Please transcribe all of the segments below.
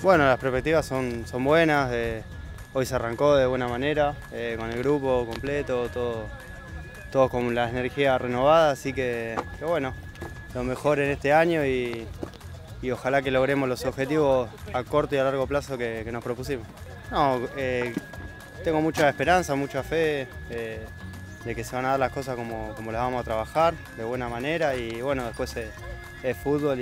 Bueno, las perspectivas son buenas, hoy se arrancó de buena manera, con el grupo completo, todos con la energía renovada, así que bueno, lo mejor en este año y ojalá que logremos los objetivos a corto y a largo plazo que nos propusimos. No, tengo mucha esperanza, mucha fe de que se van a dar las cosas como las vamos a trabajar, de buena manera, y bueno, después es fútbol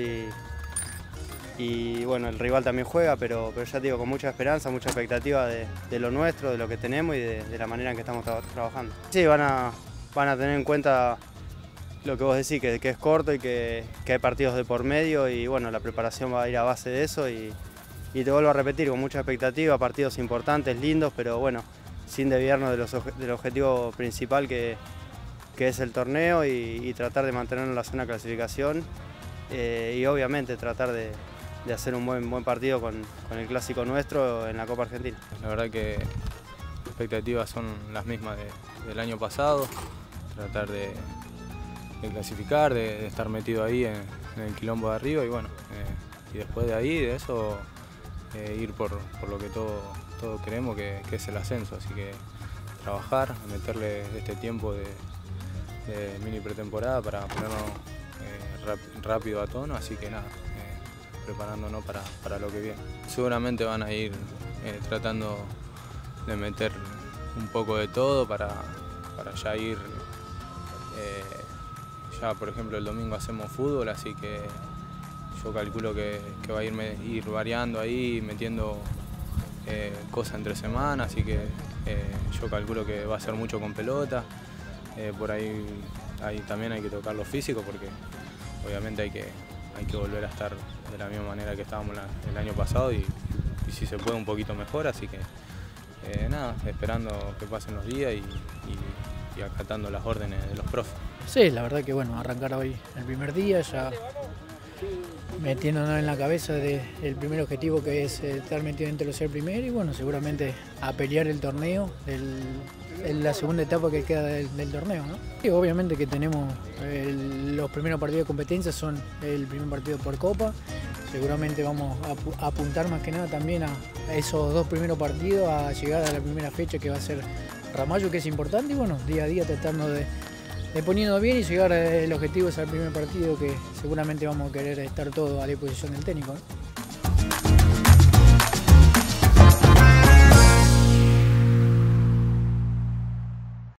y bueno, el rival también juega, pero ya te digo, con mucha esperanza, mucha expectativa de lo nuestro, de lo que tenemos y de la manera en que estamos trabajando. Sí, van a tener en cuenta lo que vos decís, que es corto y que hay partidos de por medio, y bueno, la preparación va a ir a base de eso y te vuelvo a repetir, con mucha expectativa, partidos importantes, lindos, pero bueno, sin desviarnos del objetivo principal que es el torneo y tratar de mantenernos en la zona de clasificación y obviamente tratar de hacer un buen partido con el clásico nuestro en la Copa Argentina. La verdad que las expectativas son las mismas del año pasado, tratar de clasificar, de estar metido ahí en el quilombo de arriba y bueno, y después de ahí, de eso, ir por lo que todos queremos, que es el ascenso, así que trabajar, meterle este tiempo de mini pretemporada para ponernos rápido a tono, así que nada, preparándonos para lo que viene. Seguramente van a ir tratando de meter un poco de todo para ya ir, ya por ejemplo el domingo hacemos fútbol, así que yo calculo que va a ir variando ahí, metiendo cosas entre semanas, así que yo calculo que va a ser mucho con pelota, por ahí también hay que tocar lo físico porque obviamente hay que volver a estar de la misma manera que estábamos el año pasado y si se puede un poquito mejor, así que nada, esperando que pasen los días y acatando las órdenes de los profes. Sí, la verdad que bueno, arrancar hoy el primer día, ya metiéndonos en la cabeza del primer objetivo que es estar metido entre los 6 primeros y bueno, seguramente a pelear el torneo, en la segunda etapa que queda del torneo, ¿no? Y obviamente que tenemos los primeros partidos de competencia, son el primer partido por Copa, seguramente vamos a apuntar más que nada también a esos 2 primeros partidos, a llegar a la primera fecha que va a ser Ramallo, que es importante y bueno, día a día tratando de poniendo bien y llegar el objetivo es al primer partido que seguramente vamos a querer estar todos a disposición del técnico, ¿no?